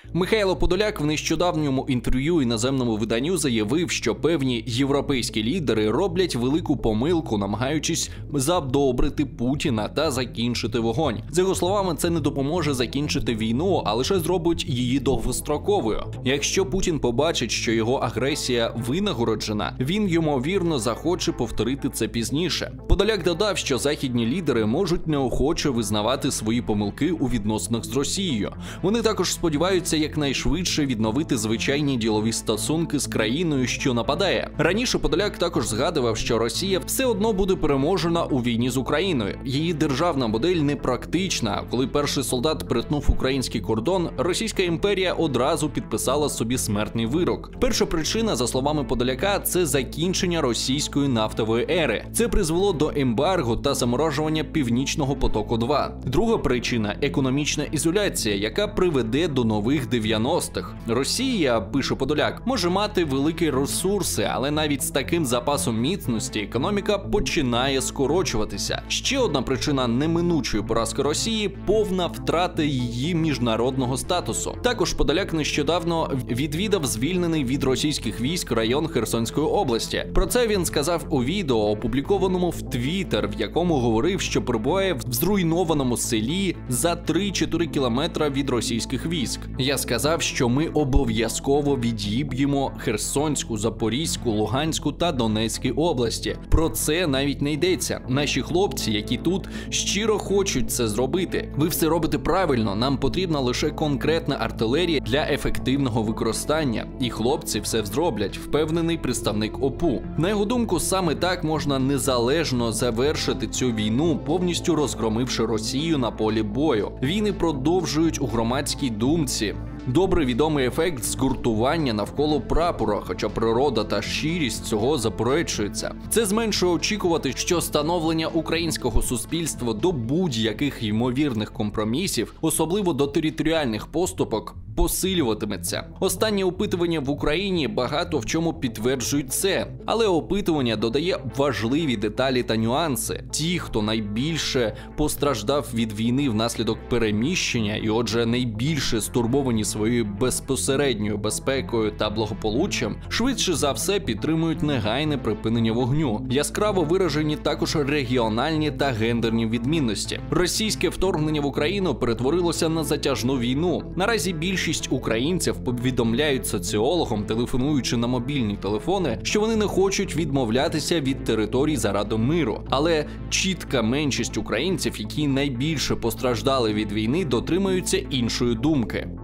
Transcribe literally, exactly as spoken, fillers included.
Михайло Подоляк в нещодавньому інтерв'ю іноземному виданню заявив, що певні європейські лідери роблять велику помилку, намагаючись задобрити Путіна та закінчити вогонь. За його словами, це не допоможе закінчити війну, а лише зробить її довгостроковою. Якщо Путін побачить, що його агресія винагороджена, він, ймовірно, захоче повторити це пізніше. Подоляк додав, що західні лідери можуть неохоче визнавати свої помилки у відносинах з Росією. Вони також сподіваються якнайшвидше відновити звичайні ділові стосунки з країною, що нападає. Раніше Подоляк також згадував, що Росія все одно буде переможена у війні з Україною. Її державна модель непрактична. Коли перший солдат перетнув український кордон, Російська імперія одразу підписала собі смертний вирок. Перша причина, за словами Подоляка, це закінчення російської нафтової ери. Це призвело до ембарго та заморожування Північного потоку два. Друга причина – економічна ізоляція, яка приведе до нових дев'яностих. Росія, пише Подоляк, може мати великі ресурси, але навіть з таким запасом міцності економіка починає скорочуватися. Ще одна причина неминучої поразки Росії – повна втрата її міжнародного статусу. Також Подоляк нещодавно відвідав звільнений від російських військ район Херсонської області. Про це він сказав у відео, опублікованому в Твіттер, в якому говорив, що перебуває в зруйнованому селі за три-чотири кілометри від російських військ. Я сказав, що ми обов'язково відіб'ємо Херсонську, Запорізьку, Луганську та Донецьку області. Про це навіть не йдеться. Наші хлопці, які тут, щиро хочуть це зробити. Ви все робите правильно, нам потрібна лише конкретна артилерія для ефективного використання. І хлопці все зроблять, впевнений представник ОПУ. На його думку, саме так можна незалежно завершити цю війну, повністю розгромивши Росію на полі бою. Війни продовжують у громадській думці. Добре відомий ефект згуртування навколо прапора, хоча природа та щирість цього заперечуються. Це зменшує очікувати, що становлення українського суспільства до будь-яких ймовірних компромісів, особливо до територіальних поступок, посилюватиметься. Останні опитування в Україні багато в чому підтверджують це, але опитування додає важливі деталі та нюанси. Ті, хто найбільше постраждав від війни внаслідок переміщення і отже найбільше стурбовані своєю безпосередньою безпекою та благополуччям, швидше за все підтримують негайне припинення вогню. Яскраво виражені також регіональні та гендерні відмінності. Російське вторгнення в Україну перетворилося на затяжну війну. Наразі більшість українців повідомляють соціологам, телефонуючи на мобільні телефони, що вони не хочуть відмовлятися від територій заради миру. Але чітка меншість українців, які найбільше постраждали від війни, дотримуються іншої думки.